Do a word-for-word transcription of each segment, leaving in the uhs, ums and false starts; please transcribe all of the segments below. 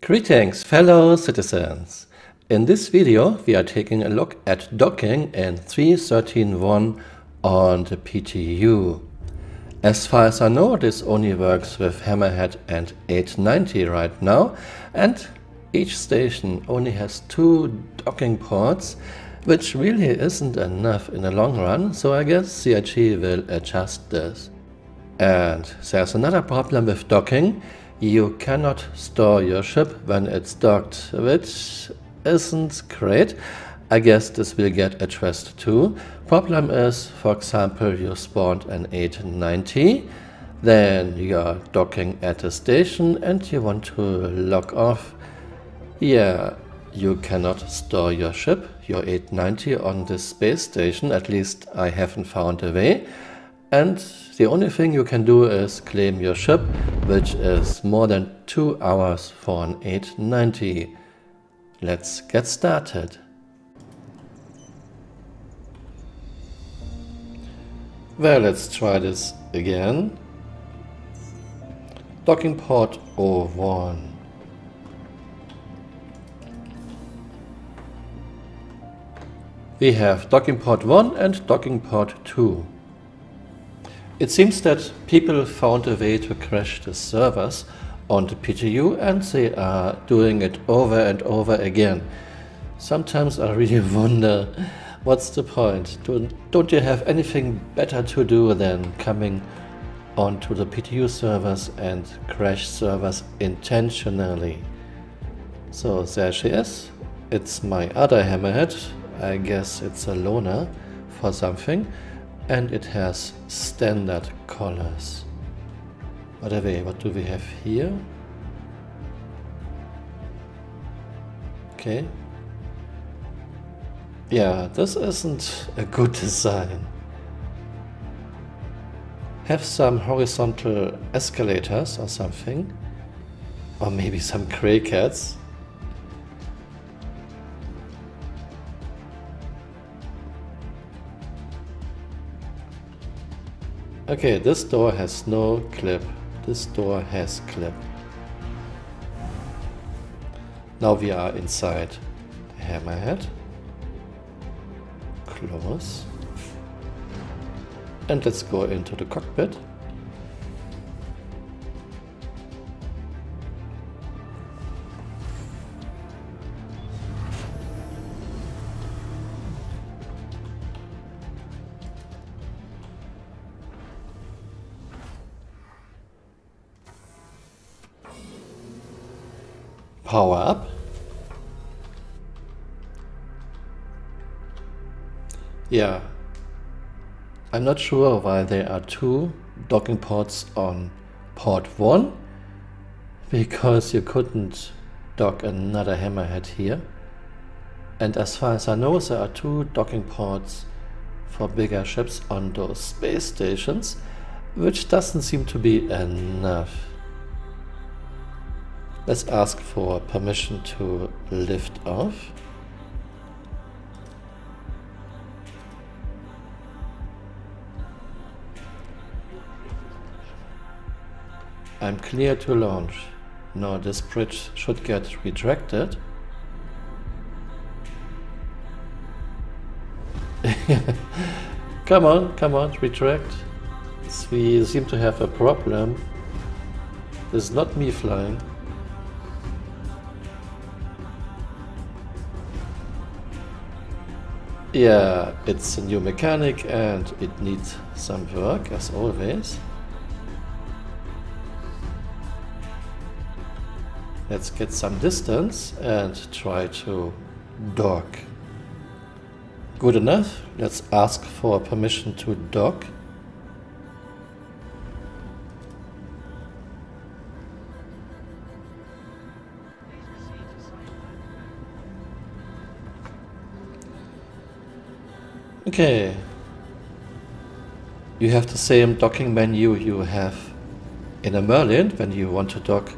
Greetings, fellow citizens! In this video we are taking a look at docking in three point thirteen point one on the P T U. As far as I know, this only works with Hammerhead and eight ninety right now, and each station only has two docking ports, which really isn't enough in the long run, so I guess C I G will adjust this. And there's another problem with docking. You cannot store your ship when it's docked, which isn't great. I guess this will get addressed too. Problem is, for example, you spawned an eight ninety, then you are docking at a station and you want to log off. Yeah, you cannot store your ship, your eight ninety, on this space station. At least I haven't found a way. And the only thing you can do is claim your ship, which is more than two hours for an eight ninety. Let's get started. Well, let's try this again. Docking port zero one. We have docking port one and docking port two. It seems that people found a way to crash the servers on the P T U, and they are doing it over and over again. Sometimes I really wonder, what's the point? Don't, don't you have anything better to do than coming onto the P T U servers and crash servers intentionally? So there she is. It's my other Hammerhead. I guess it's a loaner for something. And it has standard colors. By the way, what do we have here? Okay. Yeah, this isn't a good design. Have some horizontal escalators or something. Or maybe some cray cats. Okay, this door has no clip. This door has clip. Now we are inside the Hammerhead. Close. And let's go into the cockpit. Power up. Yeah, I'm not sure why there are two docking ports on port one, because you couldn't dock another Hammerhead here. And as far as I know, there are two docking ports for bigger ships on those space stations, which doesn't seem to be enough. Let's ask for permission to lift off. I'm clear to launch. No, this bridge should get retracted. Come on, come on, retract. We seem to have a problem. This is not me flying. Yeah, it's a new mechanic and it needs some work, as always. Let's get some distance and try to dock. Good enough. Let's ask for permission to dock. Okay, you have the same docking menu you have in a Merlin when you want to dock.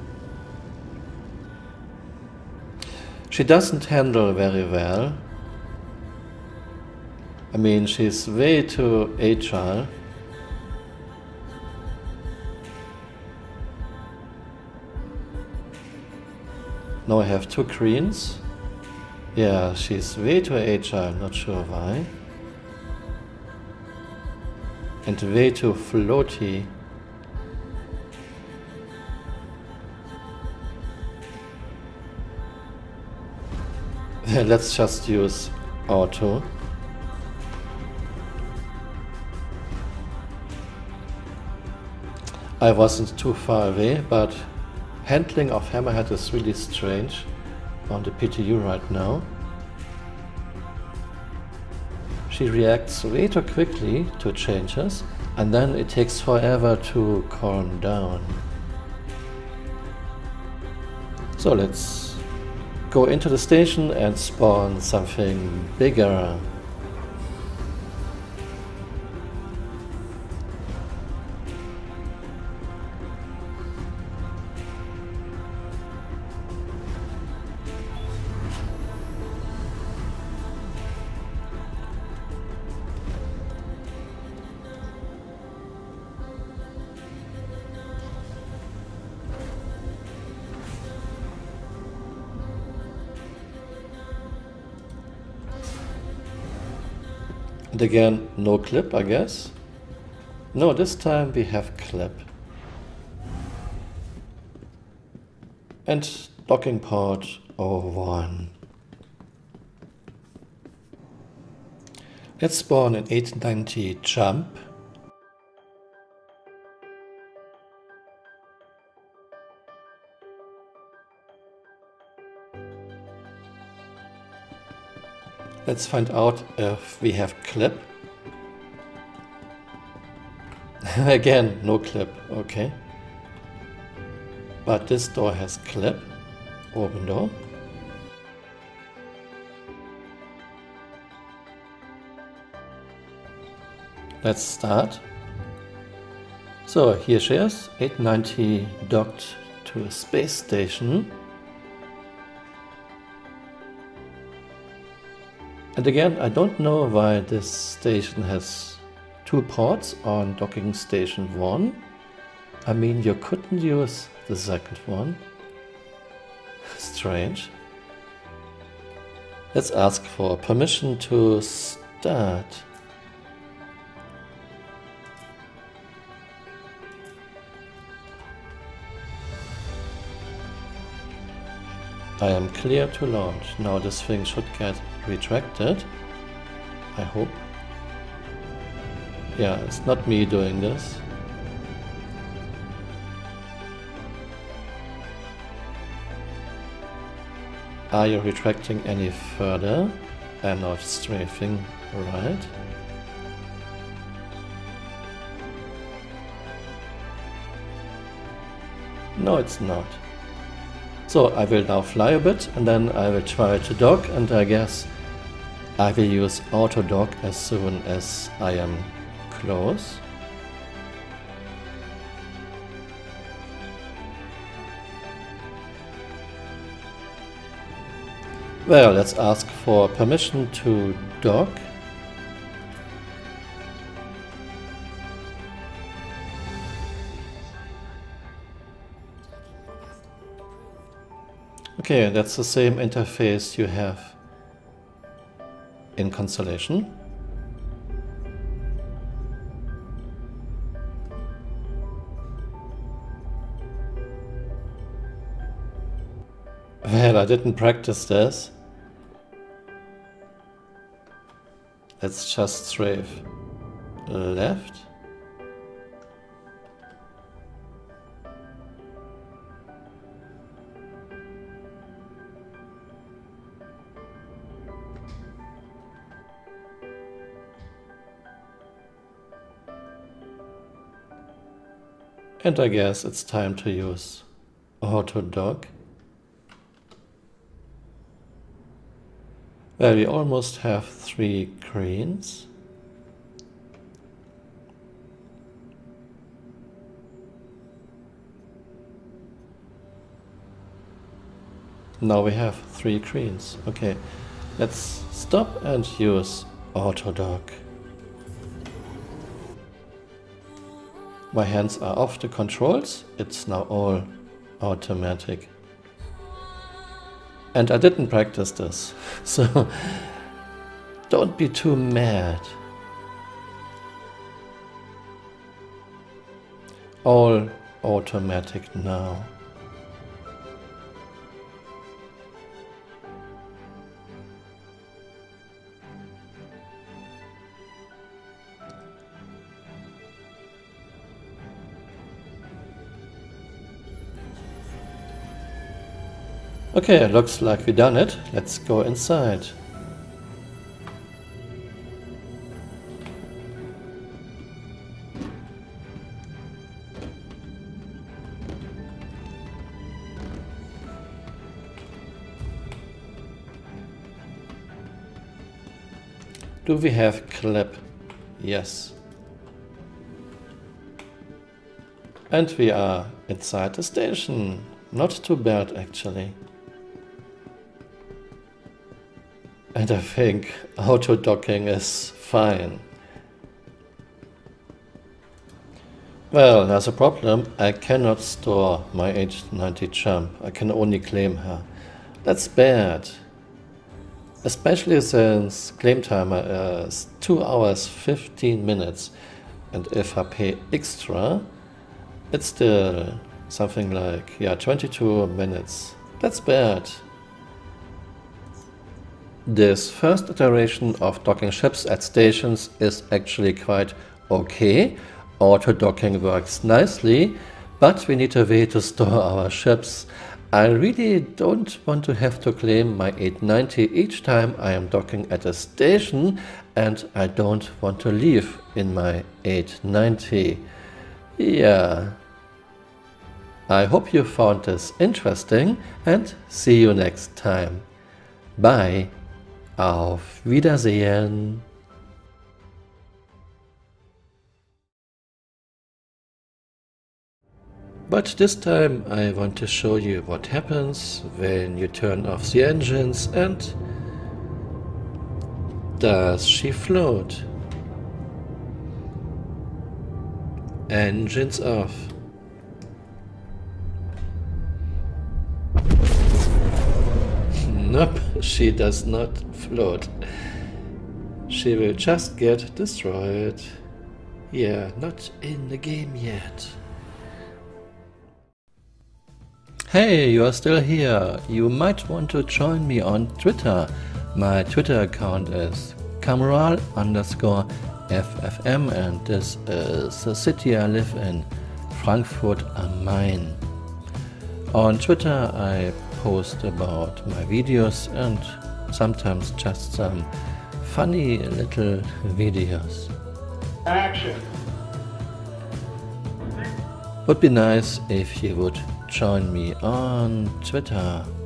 She doesn't handle very well. I mean, she's way too agile. Now I have two queens. Yeah, she's way too agile, not sure why. And way too floaty. Let's just use auto. I wasn't too far away, but handling of Hammerhead is really strange on the P T U right now. She reacts way too quickly to changes, and then it takes forever to calm down. So let's go into the station and spawn something bigger. And again, no clip, I guess. No, this time we have clip. And docking port oh one. Let's spawn an eight ninety jump. Let's find out if we have clip. Again, no clip, okay. But this door has clip. Open door. Let's start. So here she is, eight ninety docked to a space station. And again, I don't know why this station has two ports on docking station one. I mean, you couldn't use the second one. Strange. Let's ask for permission to start. I am clear to launch. Now this thing should get retracted. I hope. Yeah, it's not me doing this. Are you retracting any further? I'm not strafing right. No, it's not. So I will now fly a bit and then I will try to dock, and I guess I will use auto dock as soon as I am close. Well, let's ask for permission to dock. Okay, that's the same interface you have in Constellation. Well, I didn't practice this. Let's just strafe left. And I guess it's time to use auto dock. Well, we almost have three cranes. Now we have three cranes. Okay, let's stop and use auto dock. My hands are off the controls. It's now all automatic. And I didn't practice this, so don't be too mad. All automatic now. Okay, looks like we done it. Let's go inside. Do we have clip? Yes. And we are inside the station. Not too bad actually. And I think auto docking is fine. Well, there's a problem. I cannot store my H ninety jump. I can only claim her. That's bad. Especially since claim timer is two hours fifteen minutes. And if I pay extra, it's still something like, yeah, twenty-two minutes. That's bad. This first iteration of docking ships at stations is actually quite okay. Auto docking works nicely, but we need a way to store our ships. I really don't want to have to claim my eight ninety each time I am docking at a station, and I don't want to leave in my eight ninety. Yeah. I hope you found this interesting and see you next time. Bye. Auf Wiedersehen. But this time I want to show you what happens when you turn off the engines. And does she float? Engines off. Nope, she does not float. She will just get destroyed. Yeah, not in the game yet. Hey, you are still here. You might want to join me on Twitter. My Twitter account is Cameral underscore F F M, and this is the city I live in, Frankfurt am Main. On Twitter I post about my videos and sometimes just some funny little videos. Action! Would be nice if you would join me on Twitter.